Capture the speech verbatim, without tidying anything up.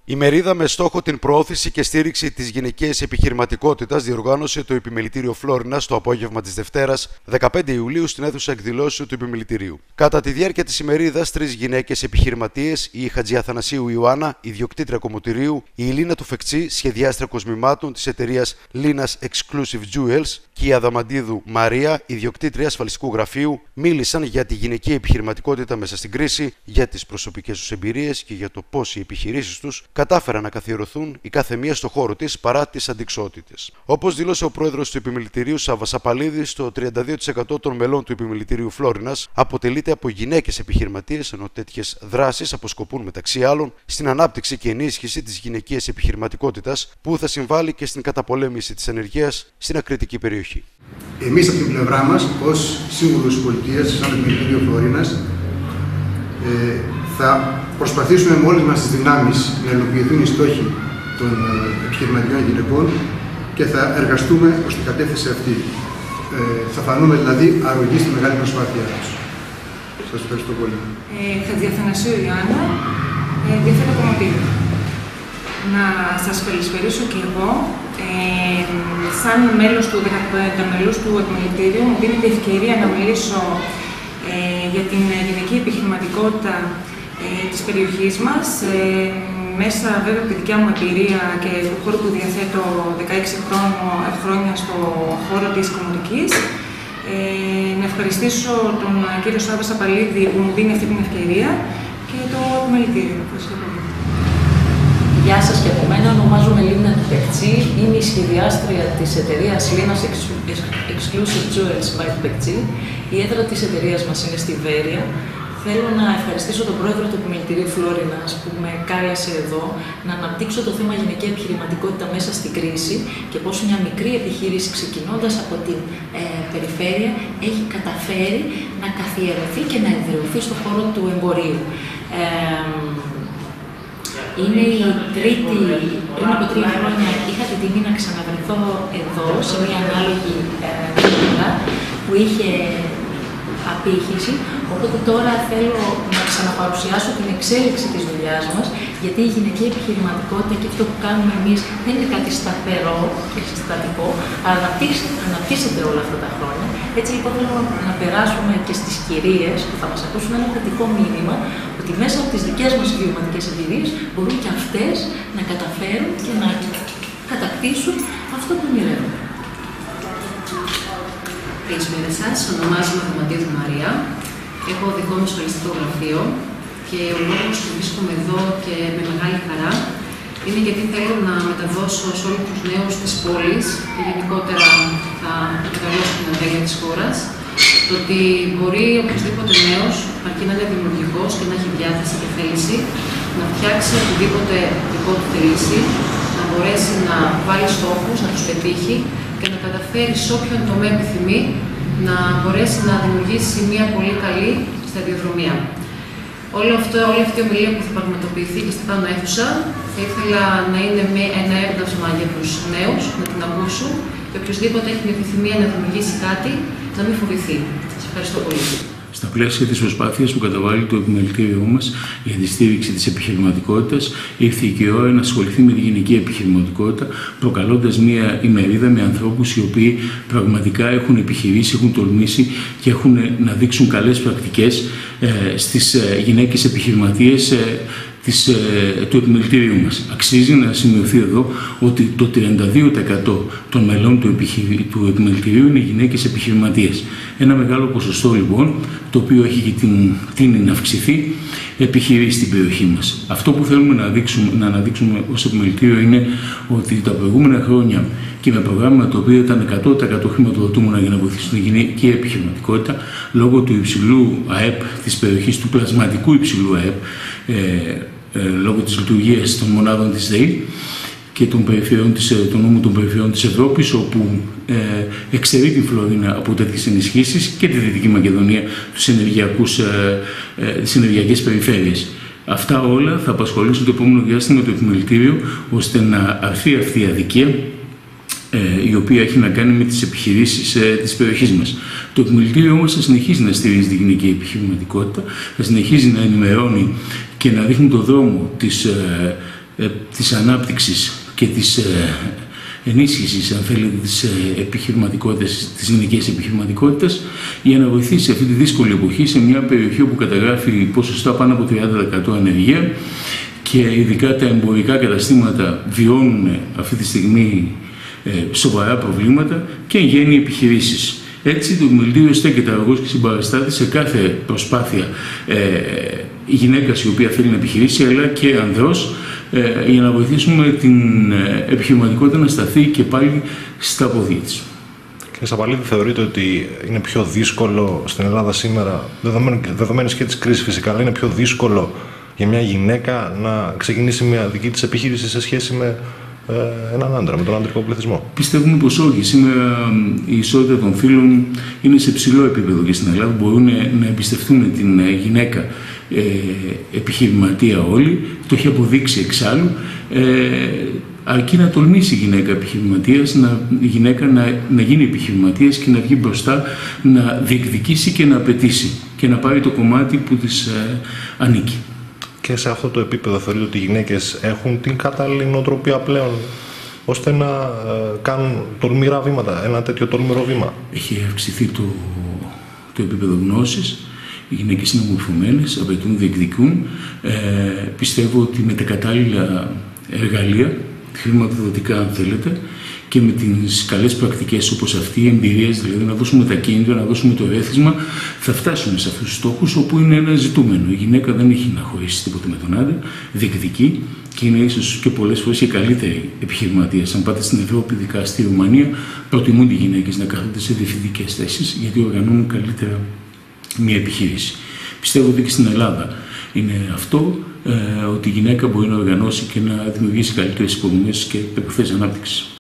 Ημερίδα με στόχο την προώθηση και στήριξη της γυναικείας επιχειρηματικότητας διοργάνωσε το Επιμελητήριο Φλόρινας το απόγευμα της Δευτέρας, δεκαπέντε Ιουλίου, στην αίθουσα εκδηλώσεων του Επιμελητηρίου. Κατά τη διάρκεια της ημερίδας, τρεις γυναίκες επιχειρηματίες, η Χατζιαθανασίου Ιωάννα, ιδιοκτήτρια κομμωτηρίου, η Ηλίνα Τουφεκτσή, σχεδιάστρια κοσμημάτων της εταιρείας Λίνας Exclusive Jewels, και η Αδαμαντίδου Μαρία, ιδιοκτήτρια ασφαλιστικού γραφείου, μίλησαν για τη γυναικεία επιχειρηματικότητα μέσα στην κρίση, για τις προσωπικές τους εμπειρίες και για το πώς οι επιχειρήσεις τους κατάφεραν να καθιερωθούν η κάθε μία στο χώρο της παρά τις αντιξότητες. Όπως δήλωσε ο πρόεδρος του Επιμελητηρίου Σάββας Απαλίδης, το τριάντα δύο τοις εκατό των μελών του Επιμελητηρίου Φλόρινας αποτελείται από γυναίκες επιχειρηματίες, ενώ τέτοιες δράσεις αποσκοπούν μεταξύ άλλων στην ανάπτυξη και ενίσχυση της γυναικείας επιχειρηματικότητας, που θα συμβάλλει και στην καταπολέμηση της ανεργίας στην ακριτική περιοχή. Εμείς από την πλευρά μας, ως Σύμβουλος Πολιτείας, σαν Επιμελητήριο Φλόρινας, ε, θα προσπαθήσουμε με όλες μας τις δυνάμεις να υλοποιηθούν οι στόχοι των επιχειρηματικών γυναικών και θα εργαστούμε προς την κατεύθυνση αυτή. Ε, θα φανούμε δηλαδή αρρωγοί στη μεγάλη προσπάθειά τους. Σας ευχαριστώ πολύ. Ε, Χατζιαθανασίου Ιωάννα, ε, διαθέτω κομμωτήριο. Να σας καλησπερίσω και εγώ. Ε, σαν μέλος του δεκαπέντε μελούς του Επιμελητήριου, μου δίνεται ευκαιρία να μιλήσω ε, για την γυναική επιχειρηματικότητα ε, της περιοχής μας, ε, μέσα βέβαια από τη δικιά μου εμπειρία και του χώρου που διαθέτω δεκαέξι χρόνια στο χώρο της κομμωτικής. Ε, να ευχαριστήσω τον κύριο Σάββα Απαλίδη που μου δίνει αυτή την ευκαιρία και το Επιμελητήριο. Ευχαριστώ πολύ. Γεια σας και από μένα, ονομάζομαι Ηλίνα Τουφεκτσή, είμαι η σχεδιάστρια της εταιρείας Λίνας Exclusive Jewels by Tufektsy. Η έδρα της εταιρείας μας είναι στη Βέρεια. Θέλω να ευχαριστήσω τον πρόεδρο του Επιμελητηρίου Φλόρινας που με κάλεσε εδώ να αναπτύξω το θέμα γυναική επιχειρηματικότητα μέσα στην κρίση και πώς μια μικρή επιχείρηση, ξεκινώντας από την ε, περιφέρεια, έχει καταφέρει να καθιερωθεί και να εδραιωθεί στον χώρο του εμπορίου. Ε, Είναι η τρίτη, πριν από τρία χρόνια είχα την τιμή να ξαναβρεθώ εδώ σε μια ανάλογη ε, που είχε απήχηση, οπότε τώρα θέλω να ξαναπαρουσιάσω την εξέλιξη της δουλειάς μας, γιατί η γυναική επιχειρηματικότητα και αυτό που κάνουμε εμείς δεν είναι κάτι σταθερό και συστατικό, αλλά αναπτύσσεται όλα αυτά τα χρόνια. Έτσι λοιπόν θέλω να περάσουμε και στις κυρίες που θα μας ακούσουν ένα θετικό μήνυμα, ότι μέσα από τις δικές μας βιωματικές εμπειρίες μπορούν και αυτές να καταφέρουν και να κατακτήσουν αυτό που ονειρεύονται. Καλησπέρα σας, ονομάζομαι Αδαμαντίδου Μαρία. Έχω δικό μου ασφαλιστικό γραφείο και ο λόγος που βρίσκομαι εδώ και με μεγάλη χαρά είναι γιατί θέλω να μεταδώσω σε όλους τους νέους της πόλης και γενικότερα θα μεγαλώσω την αντέλεια της χώρας το ότι μπορεί οποιοδήποτε νέος, αρκεί να είναι δημιουργικός και να έχει διάθεση και θέληση, να φτιάξει οτιδήποτε δικό του θελήσει, να μπορέσει να βάλει στόχους, να τους πετύχει και να καταφέρει σε όποιον τομέα επιθυμεί να μπορέσει να δημιουργήσει μια πολύ καλή σταδιοδρομία. Όλη αυτή, όλη αυτή η ομιλία που θα πραγματοποιηθεί και στην πάνω αίθουσα θα ήθελα να είναι ένα έμπνευσμα για τους νέους, να την ακούσουν και οποιοδήποτε έχει την επιθυμία να δημιουργήσει κάτι, να μην φοβηθεί. Σας ευχαριστώ πολύ. Στα πλαίσια της προσπάθειας που καταβάλει το Επιμελητήριό μας για τη στήριξη της επιχειρηματικότητας, ήρθε και η ώρα να ασχοληθεί με τη γυναική επιχειρηματικότητα, προκαλώντας μια ημερίδα με ανθρώπους οι οποίοι πραγματικά έχουν επιχειρήσει, έχουν τολμήσει και έχουν να δείξουν καλές πρακτικές ε, στις ε, γυναίκες επιχειρηματίες ε, Της, ε, του Επιμελητηρίου μας. Αξίζει να σημειωθεί εδώ ότι το τριάντα δύο τοις εκατό των μελών του, επιχει... του Επιμελητηρίου είναι γυναίκες επιχειρηματίες. Ένα μεγάλο ποσοστό λοιπόν, το οποίο έχει και την τίνη να αυξηθεί, επιχειρεί στην περιοχή μας. Αυτό που θέλουμε να, δείξουμε, να αναδείξουμε ως Επιμελητήριο είναι ότι τα προηγούμενα χρόνια και με προγράμματα τα οποία ήταν εκατό τοις εκατό χρηματοδοτούμενα για να βοηθήσουν τη γυναική επιχειρηματικότητα, λόγω του υψηλού ΑΕΠ της περιοχής, του πλασματικού υψηλού ΑΕΠ, ε, ε, λόγω της λειτουργίας των μονάδων της ΔΕΗ και των, των νόμων των περιφερειών της Ευρώπης, όπου ε, εξαιρεί την Φλωρίνα από τέτοιες ενισχύσεις και τη Δυτική Μακεδονία, τους ενεργειακούς, ε, ε, τις ενεργειακές περιφέρειες. Αυτά όλα θα απασχολήσουν το επόμενο διάστημα το Επιμελητήριο, ώστε να αρθεί αυτή η αδικία, η οποία έχει να κάνει με τις επιχειρήσεις ε, της περιοχής μας. Το Επιμελητήριο όμως θα συνεχίζει να στηρίζει τη γυναική επιχειρηματικότητα, θα συνεχίζει να ενημερώνει και να δείχνει το δρόμο της, ε, ε, της ανάπτυξης και της ε, ενίσχυσης, αν θέλετε, της ε, επιχειρηματικότητας, της γυναικείας επιχειρηματικότητας, για να βοηθήσει αυτή τη δύσκολη εποχή σε μια περιοχή όπου καταγράφει ποσοστά πάνω από τριάντα τοις εκατό ανεργία και ειδικά τα εμπορικά καταστήματα βιώνουν αυτή τη στιγμή ε, σοβαρά προβλήματα και εν γέννη επιχειρήσεις. Έτσι, το επιμελητήριο στέκεται αργός και συμπαραστάτη σε κάθε προσπάθεια ε, γυναίκας η οποία θέλει να επιχειρήσει, αλλά και ανδρός, ε, για να βοηθήσουμε την ε, επιχειρηματικότητα να σταθεί και πάλι στα πόδια της. Κύριε Σαββαλίδη, θεωρείτε ότι είναι πιο δύσκολο στην Ελλάδα σήμερα, δεδομένης και της κρίσης φυσικά, αλλά είναι πιο δύσκολο για μια γυναίκα να ξεκινήσει μια δική της επιχείρηση σε σχέση με ε, έναν άντρα, με τον ανδρικό πληθυσμό? Πιστεύουμε πως όχι. Σήμερα η ισότητα των φύλων είναι σε ψηλό επίπεδο και στην Ελλάδα. Μπορούν να εμπιστευτούν την γυναίκα ε, επιχειρηματία όλοι. Το έχει αποδείξει εξάλλου. Ε, αρκεί να τολμήσει η γυναίκα επιχειρηματίας, να, η γυναίκα να, να γίνει επιχειρηματίας και να βγει μπροστά, να διεκδικήσει και να απαιτήσει και να πάρει το κομμάτι που της ε, ανήκει. Και σε αυτό το επίπεδο θεωρείτε ότι οι γυναίκες έχουν την κατάλληλη νοοτροπία πλέον ώστε να ε, κάνουν τολμηρά βήματα, ένα τέτοιο τολμηρό βήμα? Έχει αυξηθεί το, το επίπεδο γνώσης. Οι γυναίκες είναι μορφωμένες, απαιτούν, διεκδικούν. Ε, πιστεύω ότι με τα κατάλληλα εργαλεία, χρηματοδοτικά αν θέλετε, και με τις καλές πρακτικές όπως αυτή, οι εμπειρίες, δηλαδή να δώσουμε τα κίνητρα, να δώσουμε το έθισμα, θα φτάσουμε σε αυτούς τους στόχους όπου είναι ένα ζητούμενο. Η γυναίκα δεν έχει να χωρίσει τίποτα με τον άντρα, διεκδικεί και είναι ίσως και πολλές φορές οι καλύτεροι επιχειρηματίες. Αν πάτε στην Ευρώπη, ειδικά στη Ρουμανία, προτιμούν οι γυναίκες να κάθονται σε διευθυντικές θέσεις γιατί οργανώνουν καλύτερα μια επιχείρηση. Πιστεύω ότι και στην Ελλάδα είναι αυτό, ε, ότι η γυναίκα μπορεί να οργανώσει και να δημιουργήσει καλύτερες υποδομές και προϋποθέσεις ανάπτυξης.